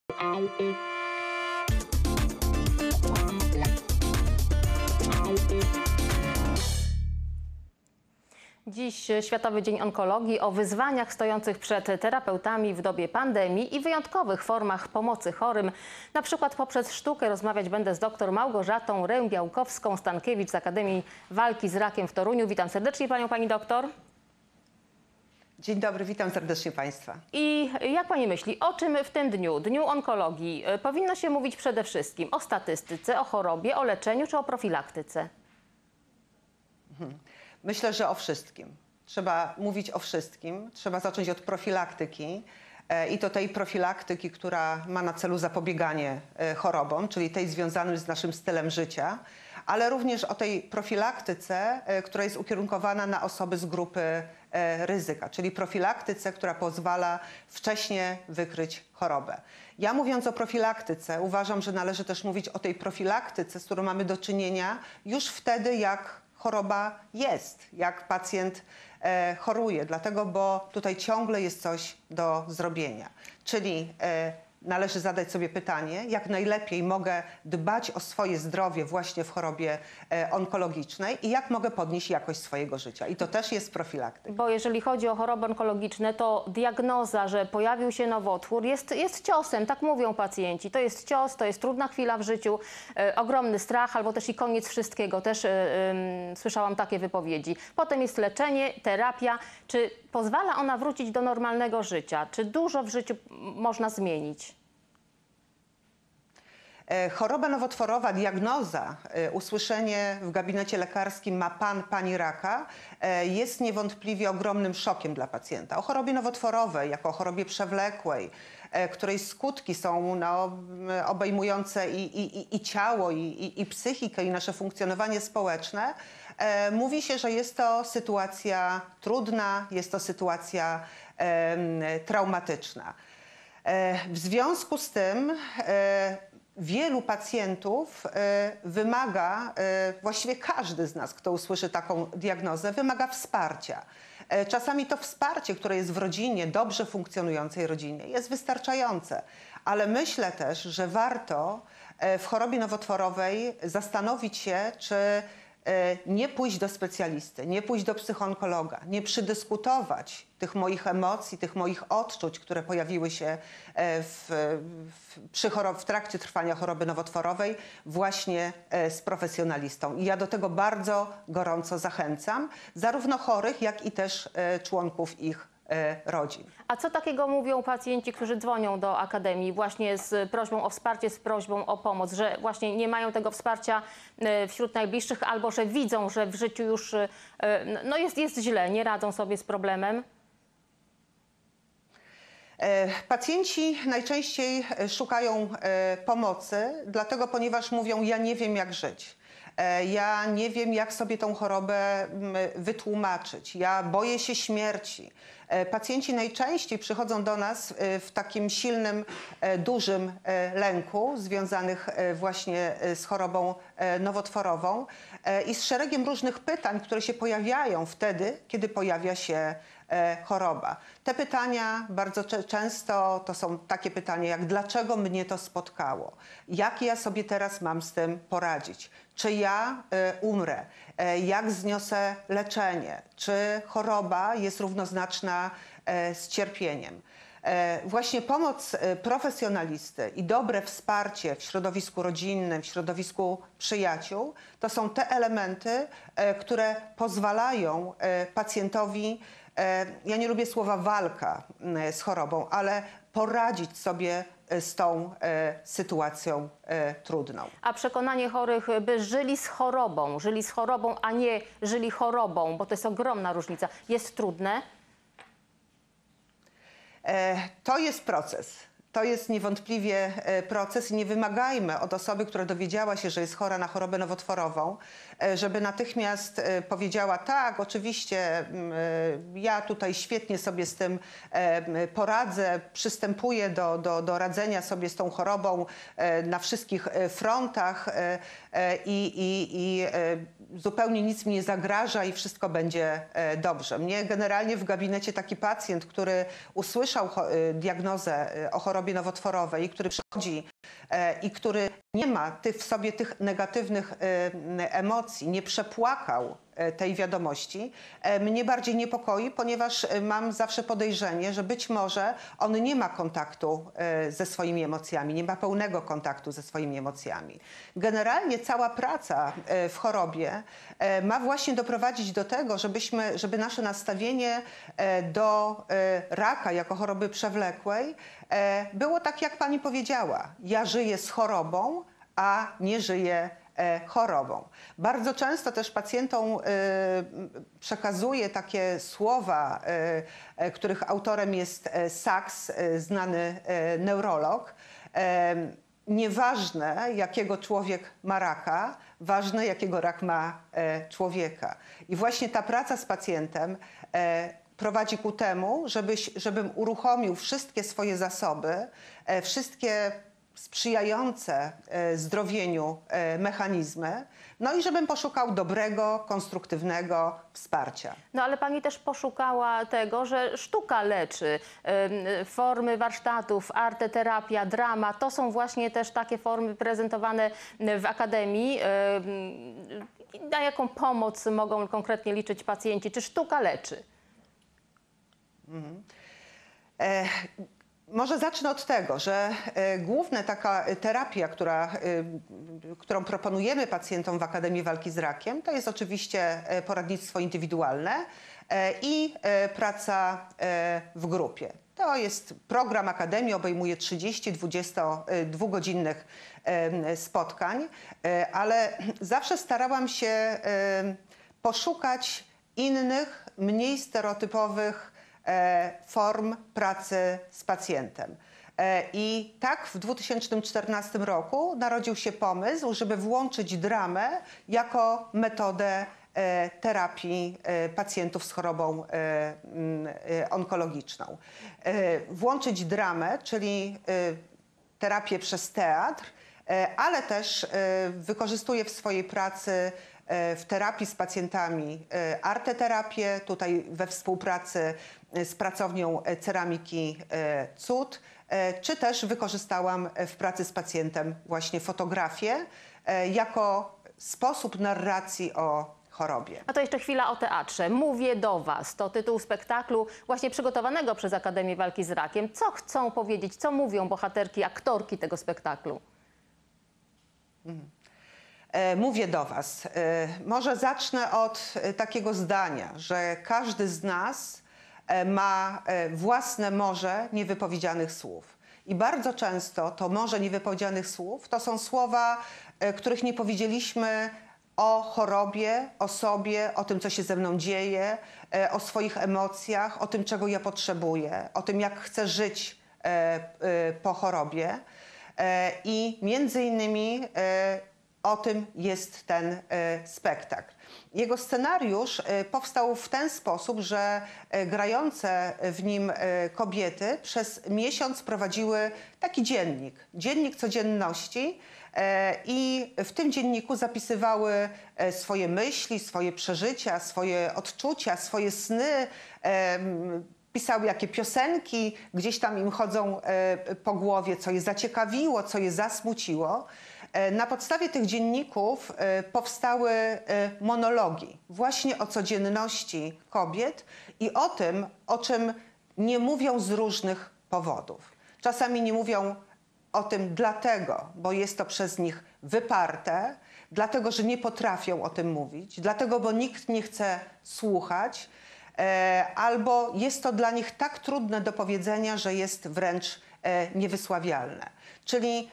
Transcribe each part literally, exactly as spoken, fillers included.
Dziś Światowy Dzień Onkologii, o wyzwaniach stojących przed terapeutami w dobie pandemii i wyjątkowych formach pomocy chorym. Na przykład poprzez sztukę rozmawiać będę z dr Małgorzatą Rębiałkowską-Stankiewicz z Akademii Walki z Rakiem w Toruniu. Witam serdecznie panią, pani doktor. Dzień dobry, witam serdecznie państwa. I jak pani myśli, o czym w tym dniu, Dniu Onkologii, powinno się mówić przede wszystkim? O statystyce, o chorobie, o leczeniu czy o profilaktyce? Hmm. Myślę, że o wszystkim. Trzeba mówić o wszystkim. Trzeba zacząć od profilaktyki i to tej profilaktyki, która ma na celu zapobieganie chorobom, czyli tej związanej z naszym stylem życia, ale również o tej profilaktyce, która jest ukierunkowana na osoby z grupy ryzyka, czyli profilaktyce, która pozwala wcześnie wykryć chorobę. Ja, mówiąc o profilaktyce, uważam, że należy też mówić o tej profilaktyce, z którą mamy do czynienia już wtedy, jak choroba jest, jak pacjent e, choruje, dlatego, bo tutaj ciągle jest coś do zrobienia. Czyli e, należy zadać sobie pytanie, jak najlepiej mogę dbać o swoje zdrowie właśnie w chorobie e, onkologicznej i jak mogę podnieść jakość swojego życia. I to też jest profilaktyka. Bo jeżeli chodzi o choroby onkologiczne, to diagnoza, że pojawił się nowotwór, jest, jest ciosem, tak mówią pacjenci. To jest cios, to jest trudna chwila w życiu, e, ogromny strach albo też i koniec wszystkiego. Też e, e, słyszałam takie wypowiedzi. Potem jest leczenie, terapia. Czy pozwala ona wrócić do normalnego życia? Czy dużo w życiu można zmienić? Choroba nowotworowa, diagnoza, usłyszenie w gabinecie lekarskim ma pan, pani raka, jest niewątpliwie ogromnym szokiem dla pacjenta. O chorobie nowotworowej, jako o chorobie przewlekłej, której skutki są no, obejmujące i, i, i ciało, i, i, i psychikę, i nasze funkcjonowanie społeczne, mówi się, że jest to sytuacja trudna, jest to sytuacja e, traumatyczna. E, w związku z tym e, wielu pacjentów y, wymaga, y, właściwie każdy z nas, kto usłyszy taką diagnozę, wymaga wsparcia. Y, czasami to wsparcie, które jest w rodzinie, dobrze funkcjonującej rodzinie, jest wystarczające. Ale myślę też, że warto y, w chorobie nowotworowej zastanowić się, czy nie pójść do specjalisty, nie pójść do psychoonkologa, nie przydyskutować tych moich emocji, tych moich odczuć, które pojawiły się w, w, przy chorob, w trakcie trwania choroby nowotworowej właśnie z profesjonalistą. I ja do tego bardzo gorąco zachęcam, zarówno chorych, jak i też członków ich rodzin. A co takiego mówią pacjenci, którzy dzwonią do Akademii właśnie z prośbą o wsparcie, z prośbą o pomoc, że właśnie nie mają tego wsparcia wśród najbliższych albo że widzą, że w życiu już no jest, jest źle, nie radzą sobie z problemem? Pacjenci najczęściej szukają pomocy, dlatego ponieważ mówią, ja nie wiem jak żyć. Ja nie wiem, jak sobie tą chorobę wytłumaczyć. Ja boję się śmierci. Pacjenci najczęściej przychodzą do nas w takim silnym, dużym lęku związanych właśnie z chorobą nowotworową i z szeregiem różnych pytań, które się pojawiają wtedy, kiedy pojawia się choroba. Te pytania bardzo często to są takie pytania jak dlaczego mnie to spotkało? Jak ja sobie teraz mam z tym poradzić? Czy ja y, umrę? E, jak zniosę leczenie? Czy choroba jest równoznaczna e, z cierpieniem? E, właśnie pomoc e, profesjonalisty i dobre wsparcie w środowisku rodzinnym, w środowisku przyjaciół to są te elementy, e, które pozwalają e, pacjentowi, ja nie lubię słowa walka z chorobą, ale poradzić sobie z tą e, sytuacją e, trudną. A przekonanie chorych, by żyli z chorobą, żyli z chorobą, a nie żyli chorobą, bo to jest ogromna różnica, jest trudne? E, to jest proces. To jest niewątpliwie proces i nie wymagajmy od osoby, która dowiedziała się, że jest chora na chorobę nowotworową, żeby natychmiast powiedziała, tak, oczywiście ja tutaj świetnie sobie z tym poradzę, przystępuję do, do, do radzenia sobie z tą chorobą na wszystkich frontach i, i, i zupełnie nic mi nie zagraża i wszystko będzie e, dobrze. Mnie generalnie w gabinecie taki pacjent, który usłyszał e, diagnozę e, o chorobie nowotworowej i który przychodzi e, i który nie ma tych, w sobie tych negatywnych e, emocji, nie przepłakał e, tej wiadomości, e, mnie bardziej niepokoi, ponieważ e, mam zawsze podejrzenie, że być może on nie ma kontaktu e, ze swoimi emocjami, nie ma pełnego kontaktu ze swoimi emocjami. Generalnie cała praca e, w chorobie e, ma właśnie doprowadzić do tego, żebyśmy, żeby nasze nastawienie e, do e, raka jako choroby przewlekłej e, było tak, jak pani powiedziała. Ja żyję z chorobą, a nie żyję e, chorobą. Bardzo często też pacjentom e, przekazuję takie słowa, e, e, których autorem jest e, Sachs, e, znany e, neurolog. E, Nieważne, jakiego człowiek ma raka, ważne, jakiego rak ma e, człowieka. I właśnie ta praca z pacjentem e, prowadzi ku temu, żebyś, żebym uruchomił wszystkie swoje zasoby, e, wszystkie sprzyjające e, zdrowieniu e, mechanizmy, no i żebym poszukał dobrego, konstruktywnego wsparcia. No ale pani też poszukała tego, że sztuka leczy. Ym, Formy warsztatów, arteterapia, drama, to są właśnie też takie formy prezentowane w Akademii. Ym, Na jaką pomoc mogą konkretnie liczyć pacjenci? Czy sztuka leczy? Mhm. E Może zacznę od tego, że e, główna taka terapia, która, e, którą proponujemy pacjentom w Akademii Walki z Rakiem, to jest oczywiście e, poradnictwo indywidualne e, i e, praca e, w grupie. To jest program Akademii, obejmuje trzydzieści dwugodzinnych e, spotkań, e, ale zawsze starałam się e, poszukać innych, mniej stereotypowych form pracy z pacjentem. I tak w dwa tysiące czternastym roku narodził się pomysł, żeby włączyć dramę jako metodę terapii pacjentów z chorobą onkologiczną. Włączyć dramę, czyli terapię przez teatr, ale też wykorzystuję w swojej pracy w terapii z pacjentami arteterapię, tutaj we współpracy z pracownią ceramiki Cud, czy też wykorzystałam w pracy z pacjentem właśnie fotografię jako sposób narracji o chorobie. A to jeszcze chwila o teatrze. Mówię do was. To tytuł spektaklu właśnie przygotowanego przez Akademię Walki z Rakiem. Co chcą powiedzieć, co mówią bohaterki, aktorki tego spektaklu? Mhm. Mówię do was. Może zacznę od takiego zdania, że każdy z nas ma własne morze niewypowiedzianych słów. I bardzo często to morze niewypowiedzianych słów to są słowa, których nie powiedzieliśmy o chorobie, o sobie, o tym, co się ze mną dzieje, o swoich emocjach, o tym, czego ja potrzebuję, o tym, jak chcę żyć po chorobie. I między innymi o tym jest ten e, spektakl. Jego scenariusz e, powstał w ten sposób, że e, grające w nim e, kobiety przez miesiąc prowadziły taki dziennik, dziennik codzienności e, i w tym dzienniku zapisywały e, swoje myśli, swoje przeżycia, swoje odczucia, swoje sny, e, pisały jakie piosenki gdzieś tam im chodzą e, po głowie, co je zaciekawiło, co je zasmuciło. Na podstawie tych dzienników powstały monologi właśnie o codzienności kobiet i o tym, o czym nie mówią z różnych powodów. Czasami nie mówią o tym dlatego, bo jest to przez nich wyparte, dlatego, że nie potrafią o tym mówić, dlatego, bo nikt nie chce słuchać, albo jest to dla nich tak trudne do powiedzenia, że jest wręcz niewysławialne. Czyli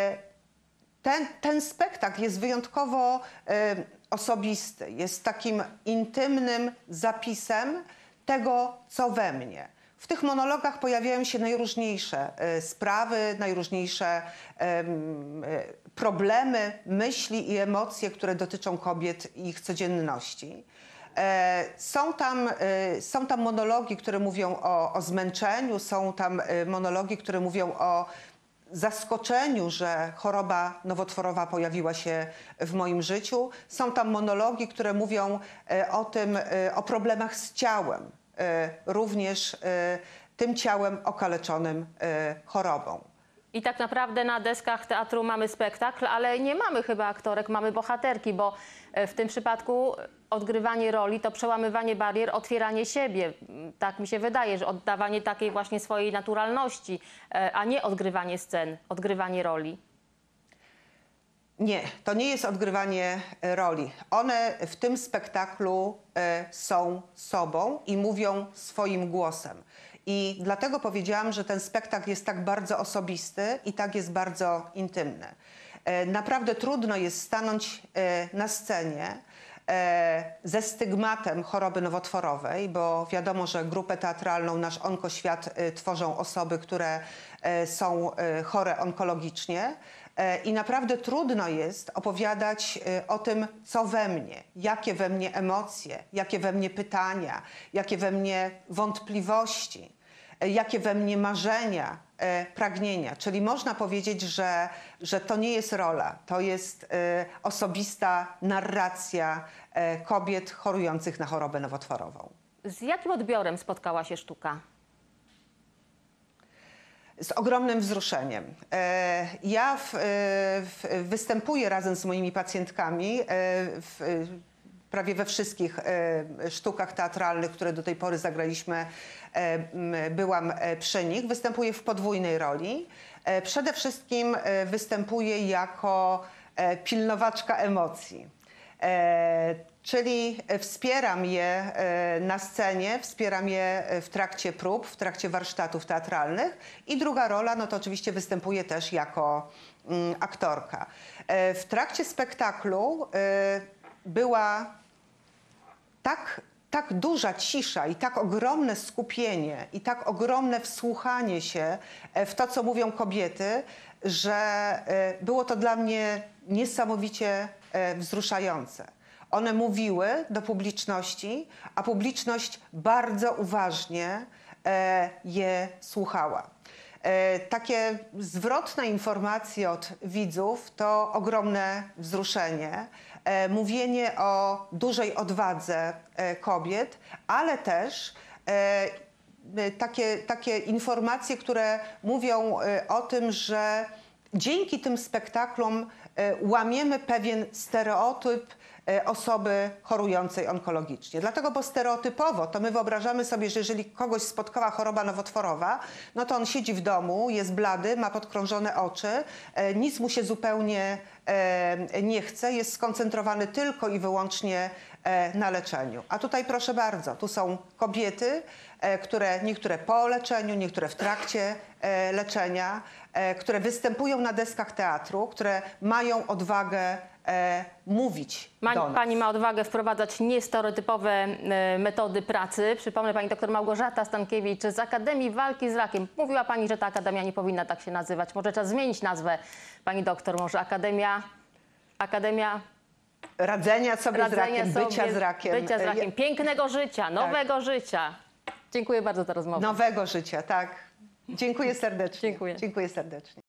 Ten, ten spektakl jest wyjątkowo e, osobisty, jest takim intymnym zapisem tego, co we mnie. W tych monologach pojawiają się najróżniejsze e, sprawy, najróżniejsze e, e, problemy, myśli i emocje, które dotyczą kobiet i ich codzienności. E, są, tam, e, są tam monologi, które mówią o, o zmęczeniu, są tam e, monologi, które mówią o zaskoczeniu, że choroba nowotworowa pojawiła się w moim życiu. Są tam monologi, które mówią e, o tym, e, o problemach z ciałem, e, również e, tym ciałem okaleczonym e, chorobą. I tak naprawdę na deskach teatru mamy spektakl, ale nie mamy chyba aktorek, mamy bohaterki, bo w tym przypadku odgrywanie roli to przełamywanie barier, otwieranie siebie. Tak mi się wydaje, że oddawanie takiej właśnie swojej naturalności, a nie odgrywanie scen, odgrywanie roli. Nie, to nie jest odgrywanie roli. One w tym spektaklu e, są sobą i mówią swoim głosem. I dlatego powiedziałam, że ten spektakl jest tak bardzo osobisty i tak jest bardzo intymny. E, naprawdę trudno jest stanąć e, na scenie e, ze stygmatem choroby nowotworowej, bo wiadomo, że grupę teatralną Nasz Onkoświat e, tworzą osoby, które e, są e, chore onkologicznie. I naprawdę trudno jest opowiadać o tym, co we mnie, jakie we mnie emocje, jakie we mnie pytania, jakie we mnie wątpliwości, jakie we mnie marzenia, pragnienia. Czyli można powiedzieć, że, że to nie jest rola, to jest osobista narracja kobiet chorujących na chorobę nowotworową. Z jakim odbiorem spotkała się sztuka? Z ogromnym wzruszeniem. Ja w, w, występuję razem z moimi pacjentkami w, prawie we wszystkich sztukach teatralnych, które do tej pory zagraliśmy. Byłam przy nich. Występuję w podwójnej roli. Przede wszystkim występuję jako pilnowaczka emocji. Czyli wspieram je na scenie, wspieram je w trakcie prób, w trakcie warsztatów teatralnych. I druga rola, no to oczywiście występuję też jako mm, aktorka. W trakcie spektaklu była tak, tak duża cisza i tak ogromne skupienie i tak ogromne wsłuchanie się w to, co mówią kobiety, że było to dla mnie niesamowicie wzruszające. One mówiły do publiczności, a publiczność bardzo uważnie e, je słuchała. E, takie zwrotne informacje od widzów to ogromne wzruszenie, e, mówienie o dużej odwadze e, kobiet, ale też e, takie, takie informacje, które mówią e, o tym, że dzięki tym spektaklom e, łamiemy pewien stereotyp osoby chorującej onkologicznie. Dlatego, bo stereotypowo to my wyobrażamy sobie, że jeżeli kogoś spotkała choroba nowotworowa, no to on siedzi w domu, jest blady, ma podkrążone oczy, e, nic mu się zupełnie e, nie chce, jest skoncentrowany tylko i wyłącznie e, na leczeniu. A tutaj proszę bardzo, tu są kobiety, e, które niektóre po leczeniu, niektóre w trakcie e, leczenia, e, które występują na deskach teatru, które mają odwagę E, mówić Ma, do nas. Pani ma odwagę wprowadzać niestereotypowe e, metody pracy. Przypomnę, pani doktor Małgorzata Stankiewicz z Akademii Walki z Rakiem. Mówiła pani, że ta akademia nie powinna tak się nazywać. Może trzeba zmienić nazwę, pani doktor. Może Akademia... Akademia... Radzenia sobie Radzenia z rakiem, sobie, bycia z rakiem. Bycia z rakiem. Pięknego życia, nowego tak. życia. Dziękuję bardzo za rozmowę. Nowego życia, tak. Dziękuję serdecznie. Dziękuję. Dziękuję serdecznie.